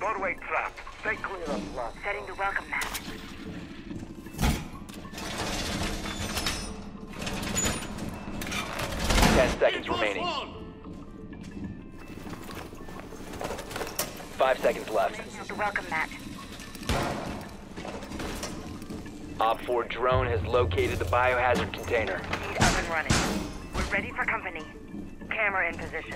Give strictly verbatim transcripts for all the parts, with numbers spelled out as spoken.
Doorway trap. Stay clear of blood. Setting the welcome mat. Ten seconds remaining. Five seconds left. The welcome mat. Op four drone has located the biohazard container. Feed up and running. We're ready for company. Camera in position.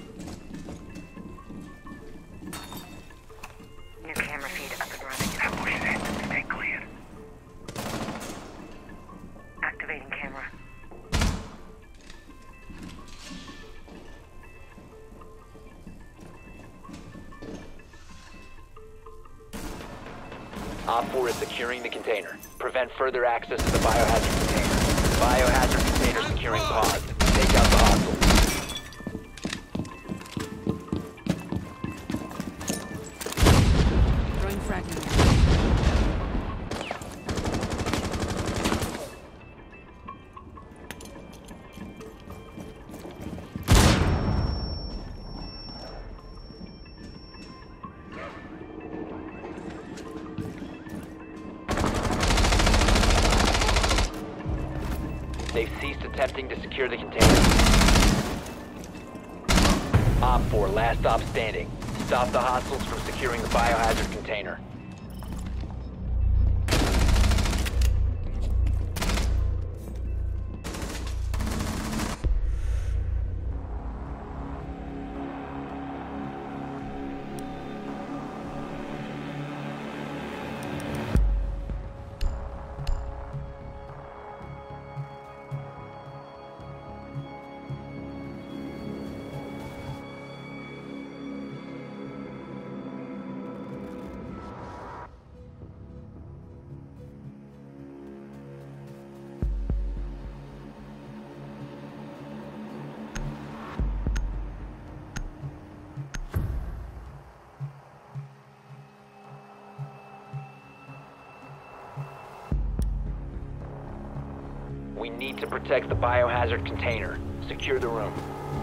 New camera feed up and running. Ambush set. Stay clear. Activating camera. Op four is securing the container. Prevent further access to the biohazard container. Biohazard container securing paused. Take out the hostile. Throwing fragment. They've ceased attempting to secure the container. Op four, last stop standing. Stop the hostiles from securing the biohazard container. We need to protect the biohazard container. Secure the room.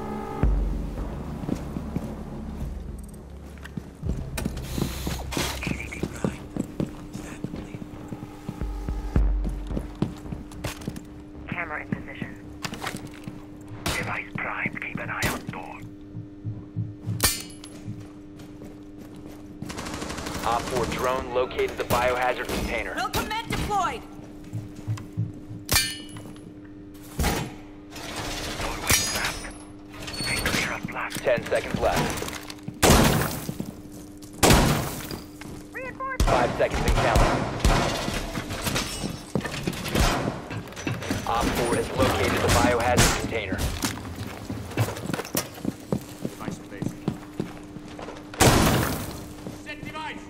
Camera in position. Device primed. Keep an eye on door. Op four drone located the biohazard container. Welcome mat deployed. Doorway trapped. Stay clear of blast. Ten seconds left. Five seconds and counting. Op four has located the biohazard container. Device in base. Set device!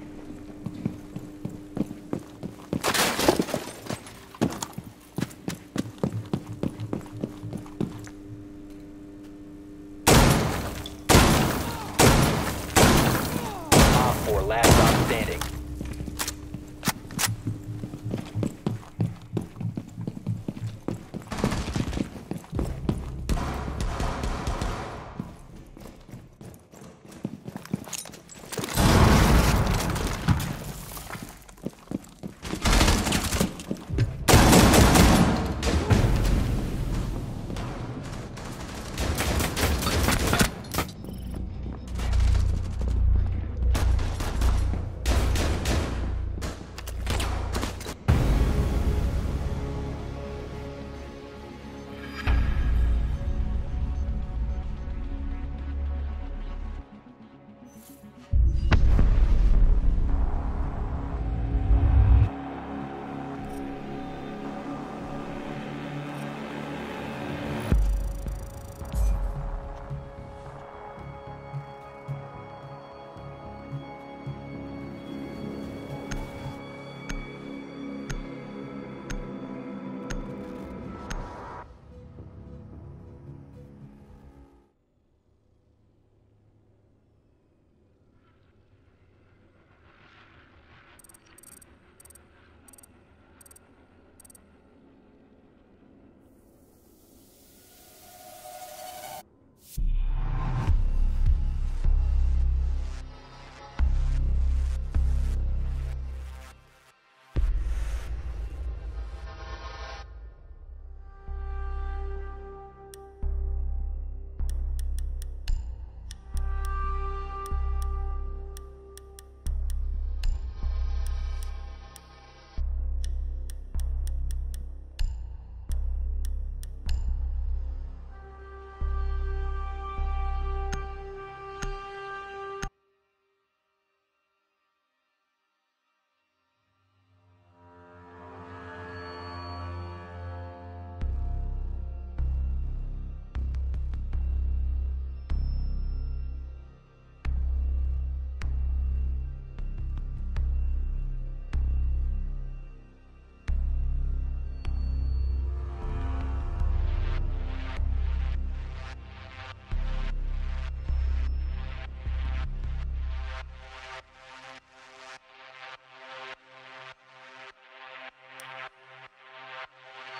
Op four, last stop standing.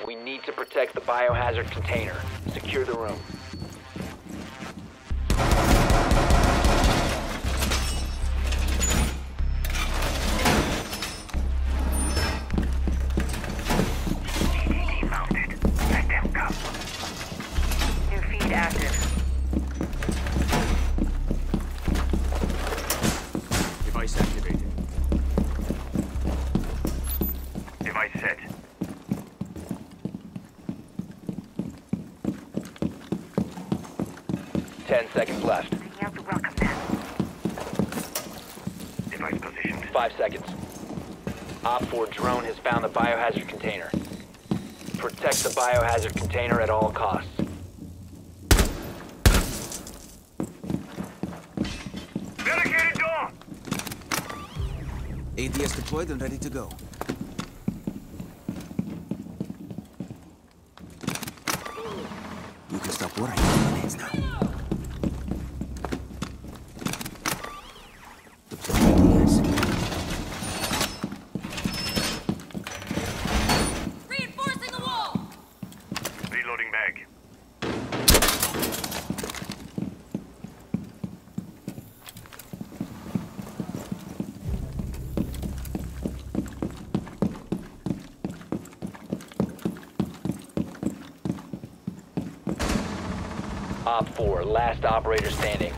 We need to protect the biohazard container. Secure the room. C C T mounted. Let them come. New feed active. Device activated. Device set. Ten seconds left. Picking out the welcome mat. Device positioned. Five seconds. Op four drone has found the biohazard container. Protect the biohazard container at all costs. Barricaded door! A D S deployed and ready to go. You can stop worrying about grenades now. Deploying A D S. Reinforcing the wall! Reloading bag. Op four, last operator standing.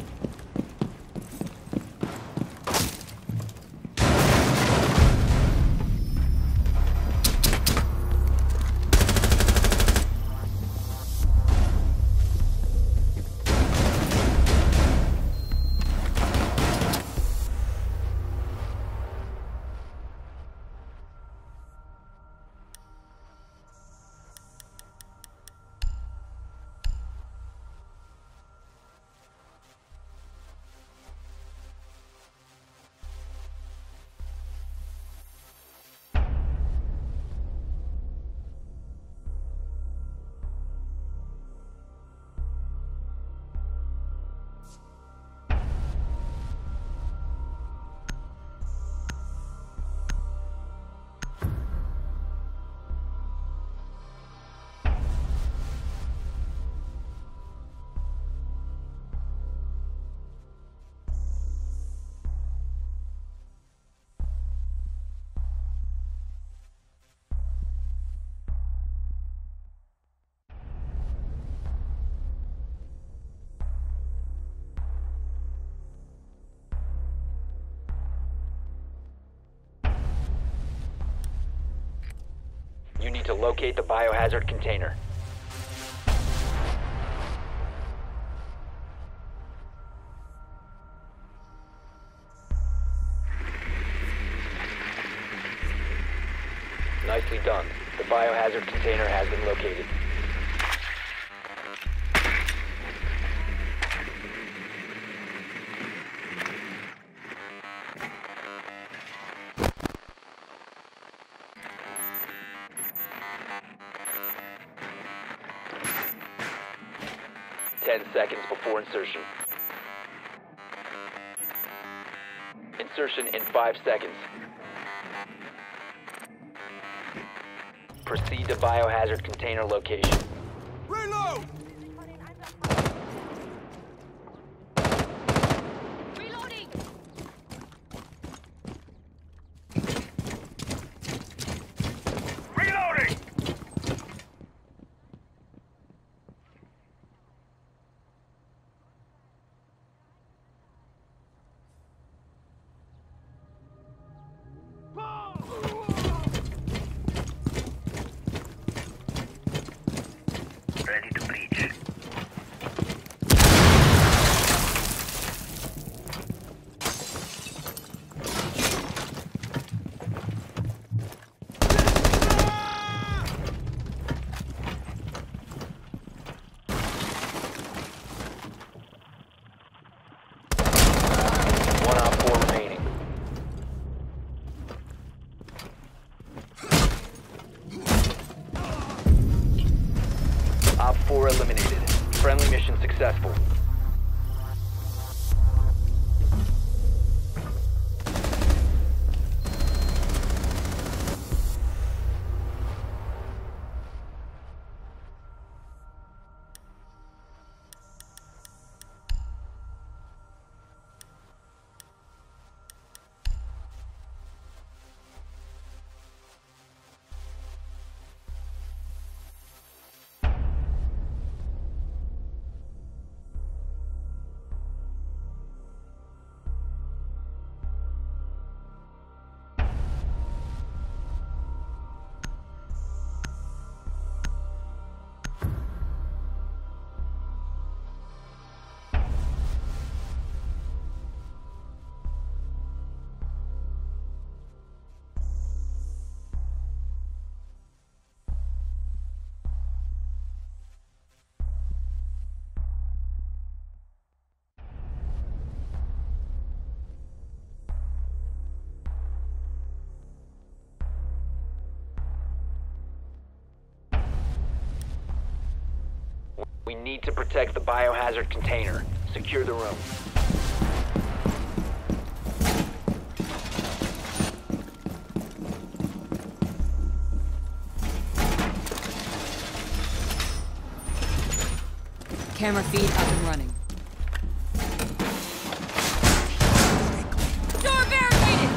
You need to locate the biohazard container. Nicely done. The biohazard container has been located. Ten seconds before insertion. Insertion in five seconds. Proceed to biohazard container location. Reload! Reloading! Reloading! Ready to breach. One op four remaining. Op four eliminated. Friendly mission successful. We need to protect the biohazard container. Secure the room. Camera feed up and running. Door barricaded!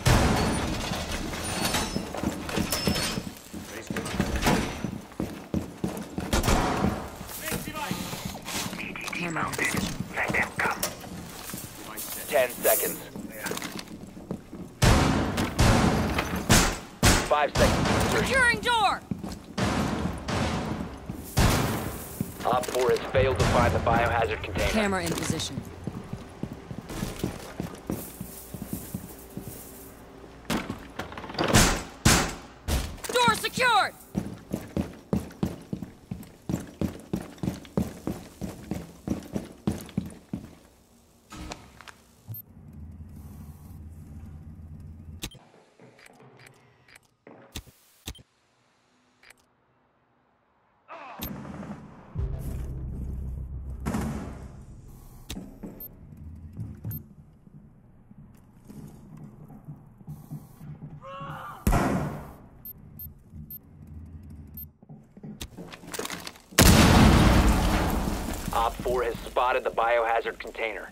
Camera in position. Let them come. Ten seconds. Five seconds. Securing door! Op four has failed to find the biohazard container. Camera in position. Door secured! Op four has spotted the biohazard container.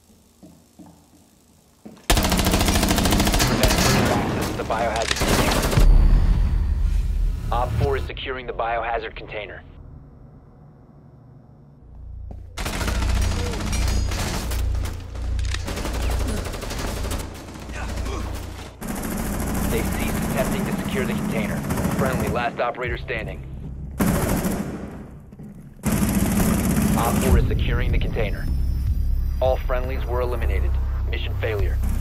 Prevent further access to the biohazard container. Op four is securing the biohazard container. They've ceased attempting to secure the container. Friendly, last operator standing. Op four is securing the container. All friendlies were eliminated. Mission failure.